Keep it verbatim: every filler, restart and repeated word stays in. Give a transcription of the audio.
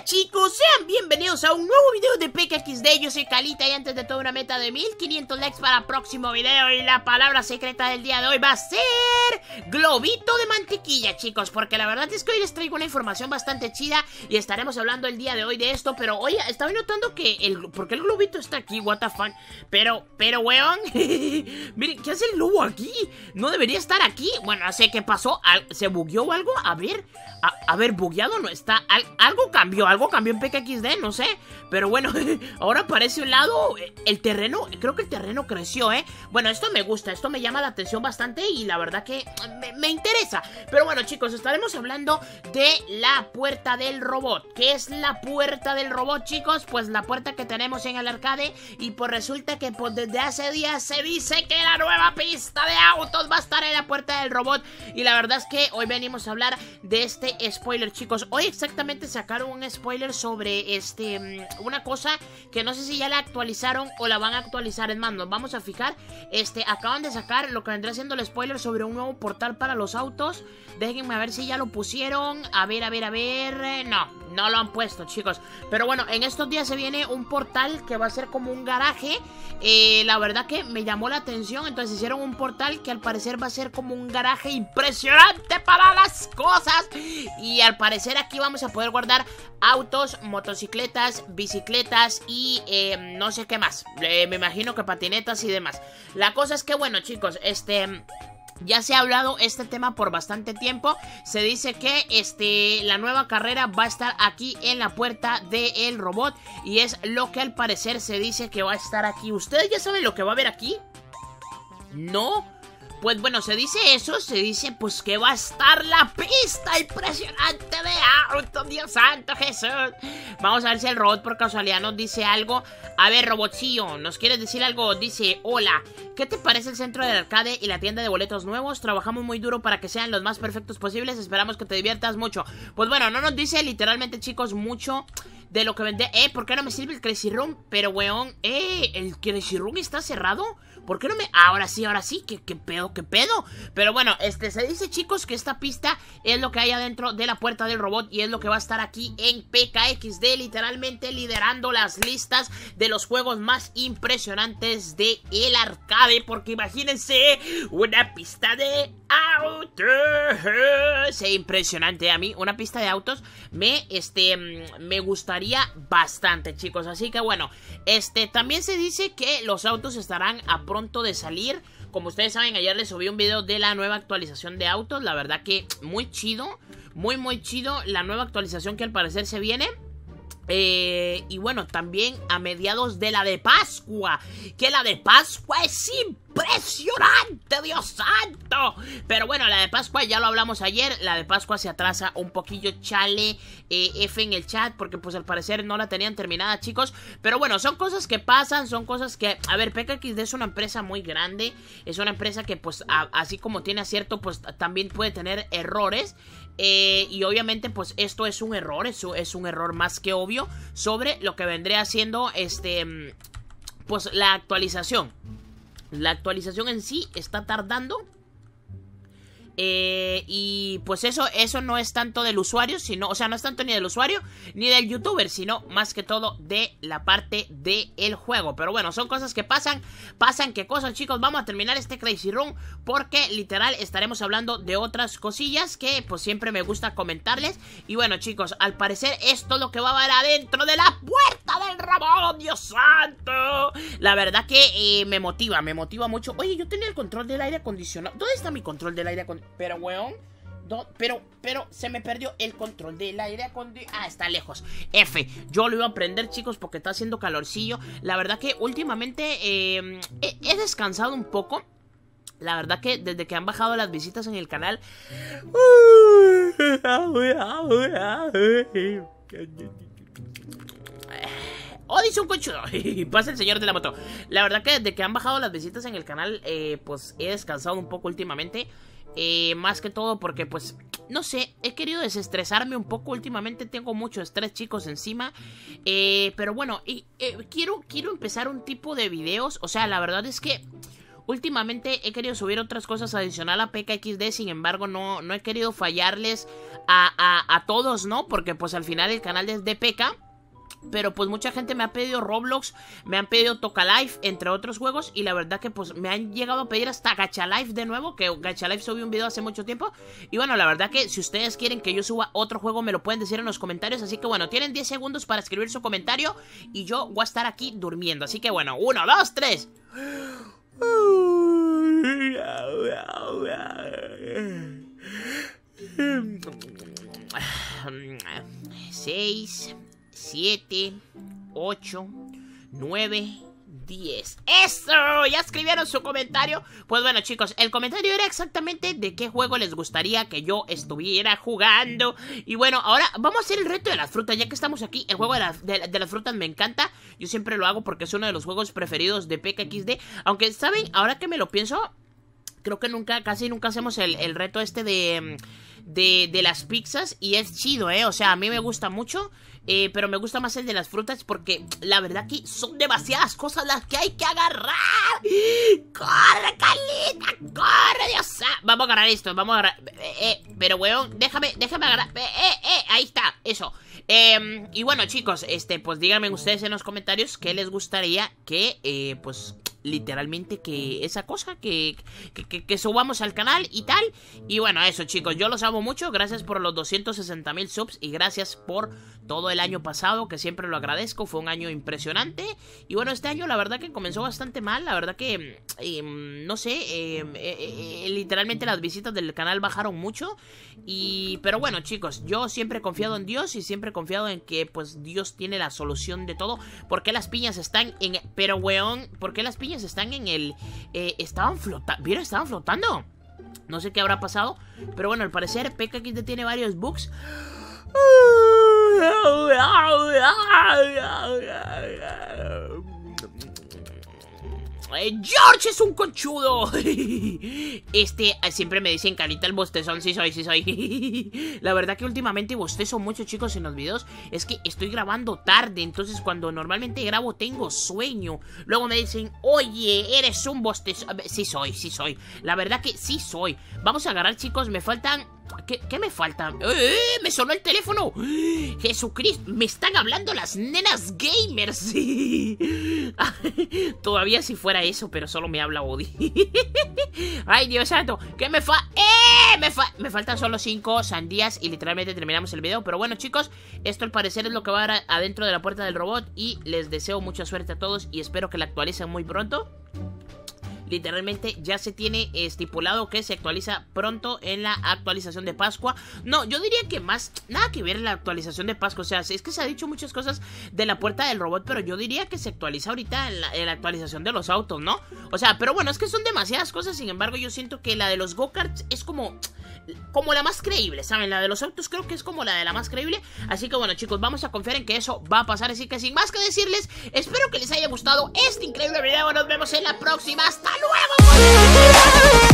chicos, sean bienvenidos a un nuevo video de P K X D. Yo soy Calita y antes de todo una meta de mil quinientos likes para el próximo video. Y la palabra secreta del día de hoy va a ser globito de mantequilla, chicos, porque la verdad es que hoy les traigo una información bastante chida y estaremos hablando el día de hoy de esto. Pero oye, estaba notando que el... ¿por qué el globito está aquí? What the fuck. Pero, pero, weón miren, ¿qué hace el globo aquí? No debería estar aquí. Bueno, no sé qué pasó. ¿Se bugueó o algo? A ver, a, a ver, bugueado no está. Al, algo cambió, algo cambió en P K X D, no sé. Pero bueno, ahora parece un lado. El terreno, creo que el terreno creció, ¿eh? Bueno, esto me gusta, esto me llama la atención bastante y la verdad que me, me interesa. Pero bueno, chicos, estaremos hablando de la puerta del robot. ¿Qué es la puerta del robot, chicos? Pues la puerta que tenemos en el arcade. Y pues resulta que pues desde hace días se dice que la nueva pista de autos va a estar en la puerta del robot. Y la verdad es que hoy venimos a hablar de este spoiler, chicos. Hoy exactamente sacaron un spoiler sobre este una cosa que no sé si ya la actualizaron o la van a actualizar. Es más, nos vamos a fijar. Este, acaban de sacar lo que vendrá siendo el spoiler sobre un nuevo portal para los autos. Déjenme a ver si ya lo pusieron. A ver, a ver, a ver. No, no lo han puesto, chicos. Pero bueno, en estos días se viene un portal que va a ser como un garaje. Eh, la verdad que me llamó la atención. Entonces hicieron un portal que al parecer va a ser como un garaje impresionante para las cosas. Y al parecer aquí vamos a poder guardar autos, motocicletas, bicicletas y eh, no sé qué más. Eh, me imagino que patinetas y demás. La cosa es que bueno, chicos, este... ya se ha hablado este tema por bastante tiempo. Se dice que este, la nueva carrera va a estar aquí en la puerta del robot. Y es lo que al parecer se dice que va a estar aquí. ¿Ustedes ya saben lo que va a haber aquí? ¿No? Pues bueno, se dice eso, se dice pues que va a estar la pista impresionante de autos, Dios santo Jesús. Vamos a ver si el robot por casualidad nos dice algo. A ver, robotcillo, ¿nos quieres decir algo? Dice, hola, ¿qué te parece el centro del arcade y la tienda de boletos nuevos? Trabajamos muy duro para que sean los más perfectos posibles, esperamos que te diviertas mucho. Pues bueno, no nos dice literalmente, chicos, mucho de lo que vende. Eh, ¿por qué no me sirve el Crazy Room? Pero weón, eh, ¿el Crazy Room está cerrado? ¿Por qué no me...? Ahora sí, ahora sí, ¿qué, qué pedo, qué pedo? Pero bueno, este, se dice, chicos, que esta pista es lo que hay adentro de la puerta del robot y es lo que va a estar aquí en P K X D, literalmente liderando las listas de los juegos más impresionantes de el arcade, porque imagínense una pista de autos. Sí, impresionante. A mí una pista de autos me, este, me gustaría bastante, chicos. Así que bueno, este, también se dice que los autos estarán a pronto de salir. Como ustedes saben, ayer les subí un video de la nueva actualización de autos. La verdad que muy chido, muy muy chido la nueva actualización que al parecer se viene. Eh, y bueno, también a mediados de la de Pascua, que la de Pascua es impresionante, Dios santo. Pero bueno, la de Pascua ya lo hablamos ayer. La de Pascua se atrasa un poquillo, chale, eh, F en el chat, porque pues al parecer no la tenían terminada, chicos. Pero bueno, son cosas que pasan, son cosas que... A ver, P K X D es una empresa muy grande. Es una empresa que pues a, así como tiene acierto, pues también puede tener errores. Eh, y obviamente pues esto es un error, eso es un error más que obvio sobre lo que vendría haciendo este, pues la actualización. La actualización en sí está tardando. Eh, y pues eso, eso no es tanto del usuario, sino, o sea, no es tanto ni del usuario ni del youtuber, sino más que todo de la parte del juego. Pero bueno, son cosas que pasan, pasan qué cosas, chicos. Vamos a terminar este Crazy Room porque literal estaremos hablando de otras cosillas que pues siempre me gusta comentarles. Y bueno, chicos, al parecer esto es lo que va a haber adentro de la puerta del robot, Dios santo. La verdad que eh, me motiva, me motiva mucho. Oye, yo tenía el control del aire acondicionado. ¿Dónde está mi control del aire acondicionado? Pero, weón, do, pero, pero se me perdió el control del aire acondicionado. Ah, está lejos. F, yo lo iba a prender, chicos, porque está haciendo calorcillo. La verdad que últimamente eh, he, he descansado un poco. La verdad que desde que han bajado las visitas en el canal... ¡Oh, dice un conchudo! Pasa el señor de la moto. La verdad que desde que han bajado las visitas en el canal, eh, pues he descansado un poco últimamente. Eh, más que todo porque pues, no sé, he querido desestresarme un poco. Últimamente tengo mucho estrés, chicos, encima. eh, Pero bueno, y, eh, quiero, quiero empezar un tipo de videos. O sea, la verdad es que últimamente he querido subir otras cosas adicional a P K X D. Sin embargo, no, no he querido fallarles a, a, a todos, ¿no? Porque pues al final el canal es de P-K. Pero pues mucha gente me ha pedido Roblox, me han pedido Toca Life, entre otros juegos. Y la verdad que pues me han llegado a pedir hasta Gacha Life de nuevo, que Gacha Life subí un video hace mucho tiempo. Y bueno, la verdad que si ustedes quieren que yo suba otro juego, me lo pueden decir en los comentarios. Así que bueno, tienen diez segundos para escribir su comentario y yo voy a estar aquí durmiendo. Así que bueno, uno, dos, tres. Seis, siete, ocho, nueve, diez. ¡Eso! ¿Ya escribieron su comentario? Pues bueno, chicos, el comentario era exactamente de qué juego les gustaría que yo estuviera jugando. Y bueno, ahora vamos a hacer el reto de las frutas, ya que estamos aquí. El juego de, la, de, de las frutas me encanta. Yo siempre lo hago porque es uno de los juegos preferidos de P K X D. Aunque, ¿saben? Ahora que me lo pienso, creo que nunca, casi nunca hacemos el, el reto este de... De, de las pizzas. Y es chido, eh, o sea, a mí me gusta mucho. eh, Pero me gusta más el de las frutas porque la verdad que son demasiadas cosas las que hay que agarrar. ¡Corre, Carlita! ¡Corre, Dios! Vamos a agarrar esto, vamos a agarrar eh, eh, Pero weón, déjame, déjame agarrar eh, eh, eh, ahí está, eso. eh, Y bueno, chicos, este, pues díganme ustedes en los comentarios qué les gustaría que, eh, pues... literalmente que esa cosa que, que, que, que subamos al canal y tal. Y bueno, eso, chicos, yo los amo mucho. Gracias por los doscientos sesenta mil subs y gracias por todo el año pasado, que siempre lo agradezco. Fue un año impresionante. Y bueno, este año la verdad que comenzó bastante mal. La verdad que, eh, no sé, eh, eh, eh, literalmente las visitas del canal bajaron mucho. Y pero bueno, chicos, yo siempre he confiado en Dios y siempre he confiado en que pues Dios tiene la solución de todo. ¿Por qué las piñas están en... Pero weón, ¿por qué las piñas están en el... Eh, estaban flotando? ¿Vieron? Estaban flotando. No sé qué habrá pasado, pero bueno, al parecer P K X D tiene varios bugs. George es un conchudo. Este, siempre me dicen Carita el bostezón. Sí soy, sí soy. La verdad que últimamente bostezo mucho, chicos, en los videos. Es que estoy grabando tarde, entonces cuando normalmente grabo tengo sueño. Luego me dicen, oye, eres un bostezón. Sí soy, sí soy. La verdad que sí soy. Vamos a agarrar, chicos, me faltan... ¿Qué, ¿Qué me falta? ¡Eh! ¡Me sonó el teléfono! ¡Jesucristo! ¡Me están hablando las nenas gamers! Todavía si fuera eso, pero solo me habla Odi. ¡Ay, Dios santo! ¿Qué me fa...? ¡Eh! Me, fa... me faltan solo cinco sandías y literalmente terminamos el video. Pero bueno, chicos, esto al parecer es lo que va a haber adentro de la puerta del robot. Y les deseo mucha suerte a todos y espero que la actualicen muy pronto. Literalmente ya se tiene estipulado que se actualiza pronto en la actualización de Pascua. No, yo diría que más, nada que ver en la actualización de Pascua. O sea, es que se ha dicho muchas cosas de la puerta del robot, pero yo diría que se actualiza ahorita en la, en la actualización de los autos, ¿no? O sea, pero bueno, es que son demasiadas cosas. Sin embargo, yo siento que la de los go-karts es como... como la más creíble, ¿saben? La de los autos creo que es como la de la más creíble. Así que bueno, chicos, vamos a confiar en que eso va a pasar. Así que sin más que decirles, espero que les haya gustado este increíble video. Nos vemos en la próxima. ¡Hasta luego!